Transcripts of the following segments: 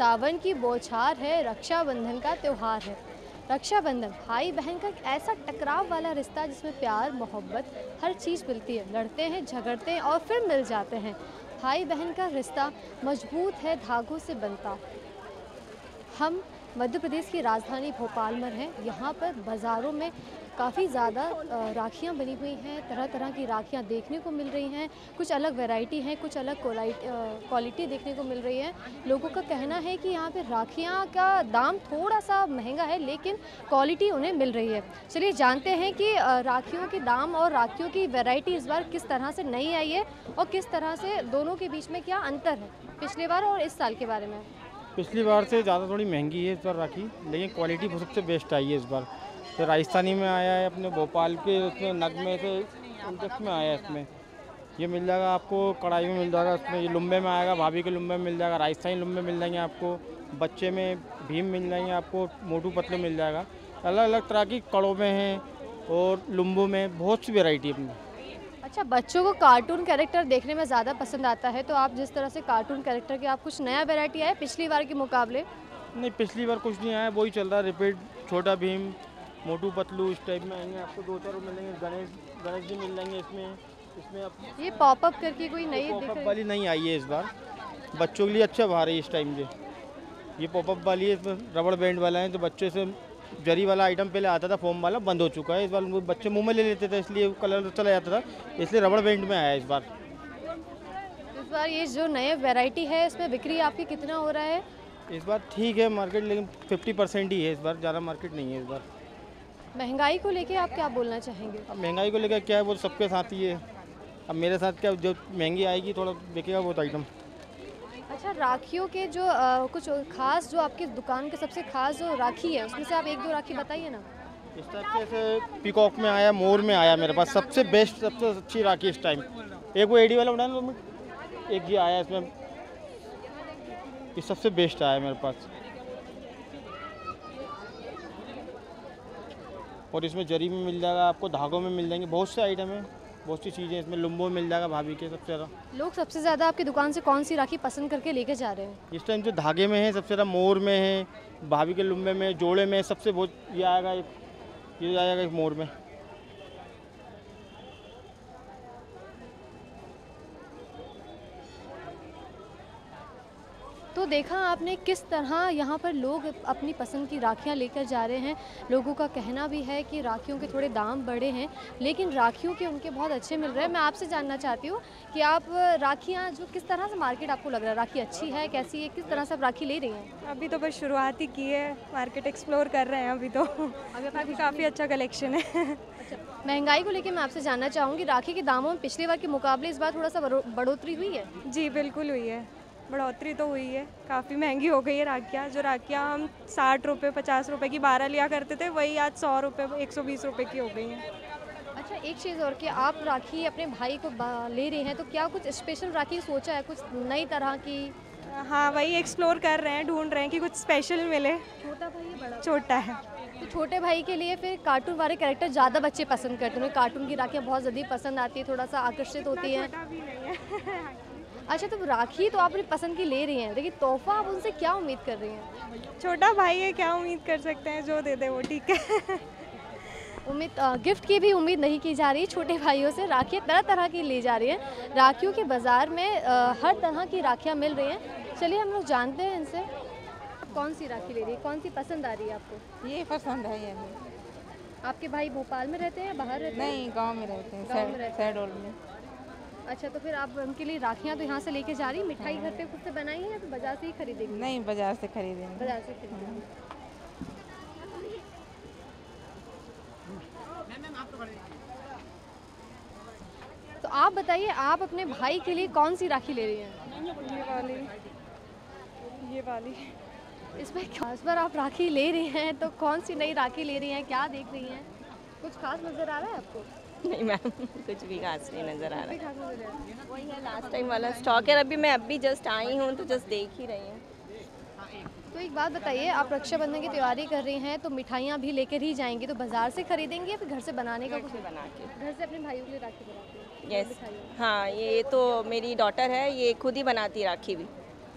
सावन की बौछार है, रक्षाबंधन का त्यौहार है। रक्षाबंधन भाई बहन का एक ऐसा टकराव वाला रिश्ता जिसमें प्यार मोहब्बत हर चीज़ मिलती है। लड़ते हैं, झगड़ते हैं और फिर मिल जाते हैं। भाई बहन का रिश्ता मजबूत है, धागों से बनता। हम मध्य प्रदेश की राजधानी भोपाल में हैं। यहाँ पर बाज़ारों में काफ़ी ज़्यादा राखियाँ बनी हुई हैं। तरह तरह की राखियाँ देखने को मिल रही हैं। कुछ अलग वैरायटी हैं, कुछ अलग क्वालिटी देखने को मिल रही है। लोगों का कहना है कि यहाँ पे राखियाँ का दाम थोड़ा सा महंगा है, लेकिन क्वालिटी उन्हें मिल रही है। चलिए जानते हैं कि राखियों के दाम और राखियों की वैरायटी इस बार किस तरह से नई आई है और किस तरह से दोनों के बीच में क्या अंतर है पिछले बार और इस साल के बारे में। पिछली बार से ज़्यादा थोड़ी महंगी है इस बार राखी, लेकिन क्वालिटी सबसे बेस्ट आई है इस बार। तो राजस्थानी में आया है, अपने भोपाल के उसमें नग में से इंडेक्स में आया है। इसमें ये मिल जाएगा आपको, कढ़ाई में मिल जाएगा, इसमें ये लुम्बे में आएगा, भाभी के लुम्बे में मिल जाएगा, राजस्थानी लुम्बे मिल जाएंगे आपको, बच्चे में भीम मिल जाएंगे आपको, मोटू पतले मिल जाएगा। अलग अलग तरह की कड़ों में हैं और लुम्बों में बहुत सी वेराइटी है अपनी। अच्छा, बच्चों को कार्टून कैरेक्टर देखने में ज़्यादा पसंद आता है, तो आप जिस तरह से कार्टून कैरेक्टर के आप कुछ नया वैरायटी आया पिछली बार के मुकाबले? नहीं, पिछली बार कुछ नहीं आया, वही चल रहा है रिपीट। छोटा भीम, मोटू पतलू इस टाइप में आएंगे आपको, दो चार मिलेंगे। गणेश जी मिल जाएंगे इसमें। इसमें अब ये पॉपअप करके कोई नई पॉपअप वाली नहीं आई है इस बार, बच्चों के लिए अच्छा बाहर है इस टाइम से। ये पॉपअप वाली है, इसमें रबड़ बैंड वाला है, तो बच्चे से जरी वाला आइटम पहले आता था, फोम वाला बंद हो चुका है। इस बार उनको बच्चे मुंह में ले लेते थे, इसलिए कलर चला जाता था, इसलिए रबड़ बैंड में आया इस बार। इस बार ये जो नए वैरायटी है इसमें बिक्री आपकी कितना हो रहा है? इस बार ठीक है मार्केट, लेकिन 50% ही है इस बार, ज़्यादा मार्केट नहीं है इस बार। महंगाई को लेके आप क्या बोलना चाहेंगे? अब महंगाई को लेकर क्या है, वो सबके साथ ही है। अब मेरे साथ क्या, जो महंगी आएगी थोड़ा बिकेगा वो आइटम। अच्छा, राखियों के जो कुछ खास जो आपकी दुकान के सबसे खास जो राखी है उसमें से आप एक दो राखी बताइए ना। इस टाइप से ऐसे पीकॉक में आया, मोर में आया मेरे पास सबसे बेस्ट, सबसे अच्छी राखी इस टाइम। एक वो एडी वाला उड़ाना 2 मिनट, एक ये आया इसमें, ये सबसे बेस्ट आया मेरे पास। और इसमें जरी में मिल जाएगा आपको, धागों में मिल जाएंगे, बहुत से आइटम है, बहुत सी चीज़ें इसमें। लुम्बो मिल जाएगा भाभी के सबसे ज़्यादा। लोग सबसे ज़्यादा आपकी दुकान से कौन सी राखी पसंद करके लेके जा रहे हैं? इस टाइम जो धागे में है सबसे ज़्यादा, मोर में है, भाभी के लुम्बे में, जोड़े में, सबसे बहुत ये आएगा, ये आएगा एक मोर में। तो देखा आपने किस तरह यहाँ पर लोग अपनी पसंद की राखियाँ लेकर जा रहे हैं। लोगों का कहना भी है कि राखियों के थोड़े दाम बढ़े हैं, लेकिन राखियों के उनके बहुत अच्छे मिल रहे हैं। मैं आपसे जानना चाहती हूँ कि आप राखियाँ जो किस तरह से मार्केट आपको लग रहा है, राखी अच्छी है, कैसी है, किस तरह से आप राखी ले रही हैं? अभी तो बस शुरुआत ही की है, मार्केट एक्सप्लोर कर रहे हैं अभी तो। अभी काफ़ी अच्छा कलेक्शन है। अच्छा, महंगाई को लेकर मैं आपसे जानना चाहूँगी, राखी के दामों में पिछली बार के मुकाबले इस बार थोड़ा सा बढ़ोतरी हुई है? जी बिल्कुल हुई है, बढ़ोतरी तो हुई है, काफ़ी महंगी हो गई है राखियाँ। जो राखियाँ हम 60 रुपये 50 रुपये की 12 लिया करते थे, वही आज 100 रुपये 120 रुपये की हो गई हैं। अच्छा, एक चीज़ और कि आप राखी अपने भाई को ले रही हैं, तो क्या कुछ स्पेशल राखी सोचा है, कुछ नई तरह की? हाँ, वही एक्सप्लोर कर रहे हैं, ढूंढ रहे हैं कि कुछ स्पेशल मिले। छोटा भाई है बड़ा? छोटा है। तो छोटे भाई के लिए फिर कार्टून वाले कैरेक्टर ज़्यादा बच्चे पसंद करते हैं, कार्टून की राखियाँ बहुत जल्दी पसंद आती है, थोड़ा सा आकर्षित होती हैं। छोटा भी नहीं है। अच्छा, तो राखी तो आप अपनी पसंद की ले रही हैं, लेकिन तोहफा आप उनसे क्या उम्मीद कर रही हैं? छोटा भाई है, क्या उम्मीद कर सकते हैं, जो दे दे वो ठीक है। गिफ्ट की भी उम्मीद नहीं की जा रही। छोटे भाइयों से राखियाँ तरह तरह की ली जा रही हैं। राखियों के बाज़ार में हर तरह की राखियाँ मिल रही हैं। चलिए हम लोग जानते हैं इनसे, कौन सी राखी ले रही है, कौन सी पसंद आ रही है आपको? ये पसंद है ये। आपके भाई भोपाल में रहते हैं या बाहर रहते हैं? नहीं, गांव में रहते हैं, गाँव में रहते हैं। शहडोल में। अच्छा, तो फिर आप उनके लिए राखियाँ तो यहाँ से लेके जा रही हैं। मिठाई घर पे खुद से बनाई है या फिर बाजार से ही खरीदेंगी? नहीं, बाजार से खरीदेंगे। बाजार से खरीदेंगी। तो आप बताइए, आप अपने भाई के लिए कौन सी राखी ले रही हैं? ये वाली। इसमें खास बार आप राखी ले रही हैं, तो कौन सी नई राखी ले रही हैं, क्या देख रही हैं? कुछ खास नज़र आ रहा है आपको? नहीं मैम, कुछ भी खास नहीं नज़र आ रहा कुछ खास नज़र आ रहा है? है। वही है, लास्ट टाइम वाला स्टॉक है। अभी मैं अभी जस्ट आई हूँ, तो जस्ट देख ही रही हूँ। तो एक बात बताइए, आप रक्षाबंधन की तैयारी कर रही हैं, तो मिठाइयाँ भी लेकर ही जाएंगी, तो बाजार से खरीदेंगी या फिर घर से बनाने का कुछ? बना के। घर से अपने भाइयों के लिए राखी बनाती हैं? यस। हाँ, ये तो मेरी डॉटर है, ये खुद ही बनाती है राखी भी।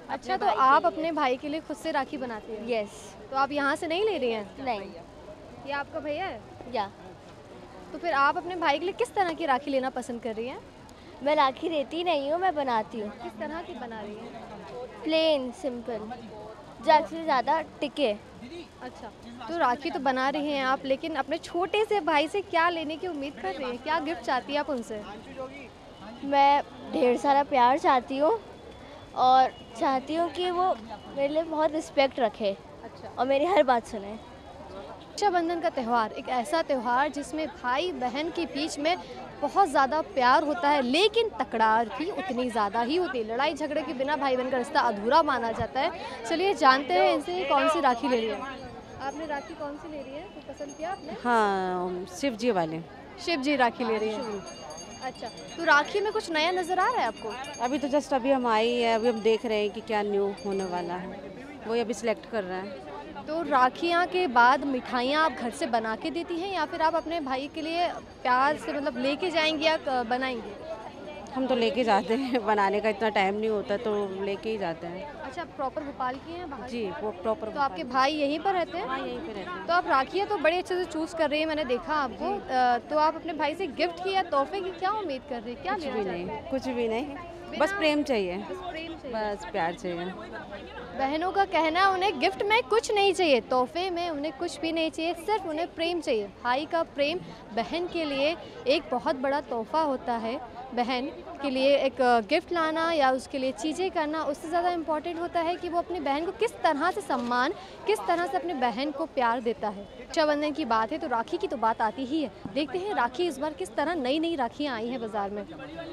अच्छा, तो आप अपने भाई के लिए खुद से राखी बनाती हैं? यस। तो आप यहाँ से नहीं ले रही हैं? नहीं। ये आपका भैया है? या तो फिर आप अपने भाई के लिए किस तरह की राखी लेना पसंद कर रही हैं? मैं राखी लेती नहीं हूँ, मैं बनाती हूँ। किस तरह की बना रही हैं? प्लेन सिंपल, ज़्यादा से ज़्यादा टिके। अच्छा, तो राखी तो बना रही हैं आप, लेकिन अपने छोटे से भाई से क्या लेने की उम्मीद कर रही हैं? क्या गिफ्ट चाहती हैं आप उनसे? मैं ढेर सारा प्यार चाहती हूँ और चाहती हूँ कि वो मेरे लिए बहुत रिस्पेक्ट रखे अच्छा। और मेरी हर बात सुने। रक्षाबंधन का त्यौहार एक ऐसा त्यौहार जिसमें भाई बहन के बीच में बहुत ज़्यादा प्यार होता है, लेकिन तकरार भी उतनी ज़्यादा ही होती है। लड़ाई झगड़े के बिना भाई बहन का रिश्ता अधूरा माना जाता है। चलिए जानते हैं इनसे कौन सी राखी ले रही है। आपने राखी कौन सी ले रही है? तो पसंद किया आपने? हाँ, शिव जी वाले। शिव जी राखी ले रही है। अच्छा, तो राखी में कुछ नया नज़र आ रहा है आपको? अभी तो जस्ट अभी हम आई है, अभी हम देख रहे हैं कि क्या न्यू होने वाला है, वही अभी सिलेक्ट कर रहे हैं। तो राखियाँ के बाद मिठाइयाँ आप घर से बना के देती हैं या फिर आप अपने भाई के लिए प्यार से मतलब लेके जाएंगी या बनाएंगी? हम तो लेके जाते हैं, बनाने का इतना टाइम नहीं होता तो लेके ही जाते हैं। अच्छा, प्रॉपर भोपाल की हैं बाहर? जी, वो प्रॉपर। तो आपके भाई यहीं पर रहते हैं? हाँ, यहीं पे रहते हैं। तो आप राखियाँ तो बड़े अच्छे से चूज़ कर रही हैं, मैंने देखा आपको। तो आप अपने भाई से गिफ्ट की या तोहफे की क्या उम्मीद कर रही हैं? क्या कुछ लेना भी चाहती नहीं, हैं? कुछ भी नहीं, बस प्रेम चाहिए, बस प्रेम चाहिए। बस प्यार चाहिए। बहनों का कहना है उन्हें गिफ्ट में कुछ नहीं चाहिए, तोहफे में उन्हें कुछ भी नहीं चाहिए, सिर्फ उन्हें प्रेम चाहिए। भाई का प्रेम बहन के लिए एक बहुत बड़ा तोहफा होता है। बहन के लिए एक गिफ्ट लाना या उसके लिए चीज़ें करना, उससे ज़्यादा इम्पॉर्टेंट होता है कि वो अपनी बहन को किस तरह से सम्मान, किस तरह से अपने बहन को प्यार देता है। रक्षाबंधन की बात है तो राखी की तो बात आती ही है। देखते हैं राखी इस बार किस तरह नई नई राखियाँ आई हैं बाज़ार में।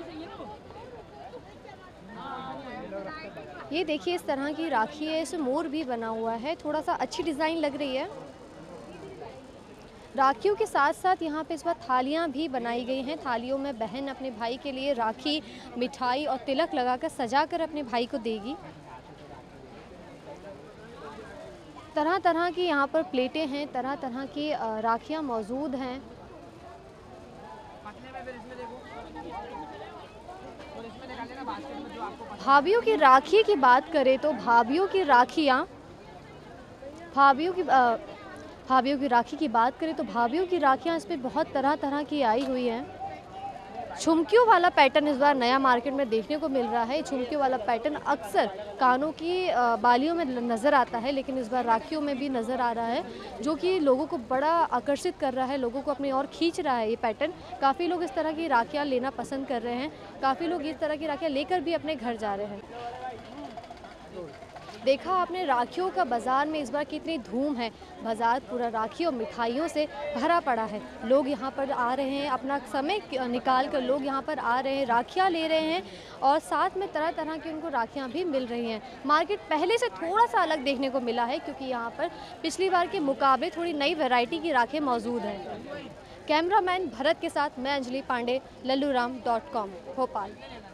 ये देखिए इस तरह की राखी है, इसमें मोर भी बना हुआ है, थोड़ा सा अच्छी डिज़ाइन लग रही है। राखियों के साथ साथ यहाँ पे इस बार थालियाँ भी बनाई गई हैं। थालियों में बहन अपने भाई के लिए राखी, मिठाई और तिलक लगाकर सजा कर अपने भाई को देगी। तरह तरह की यहाँ पर प्लेटें हैं, तरह तरह की राखियाँ मौजूद हैं। भाभीयों की राखी की बात करें तो भाभीयों की राखी की बात करें तो भाभीयों की राखियाँ इस पर बहुत तरह तरह की आई हुई हैं। झुमकियों वाला पैटर्न इस बार नया मार्केट में देखने को मिल रहा है। झुमकियों वाला पैटर्न अक्सर कानों की बालियों में नज़र आता है, लेकिन इस बार राखियों में भी नज़र आ रहा है, जो कि लोगों को बड़ा आकर्षित कर रहा है, लोगों को अपनी ओर खींच रहा है। ये पैटर्न काफ़ी लोग इस तरह की राखियाँ लेना पसंद कर रहे हैं, काफ़ी लोग इस तरह की राखियाँ लेकर भी अपने घर जा रहे हैं। देखा आपने राखियों का बाज़ार में इस बार कितनी धूम है। बाज़ार पूरा राखी और मिठाइयों से भरा पड़ा है। लोग यहाँ पर आ रहे हैं, अपना समय निकाल कर लोग यहाँ पर आ रहे हैं, राखियाँ ले रहे हैं और साथ में तरह तरह की उनको राखियाँ भी मिल रही हैं। मार्केट पहले से थोड़ा सा अलग देखने को मिला है, क्योंकि यहाँ पर पिछली बार के मुकाबले थोड़ी नई वैरायटी की राखियाँ मौजूद हैं। कैमरामैन भरत के साथ मैं अंजलि पांडे, लल्लूराम.com, भोपाल।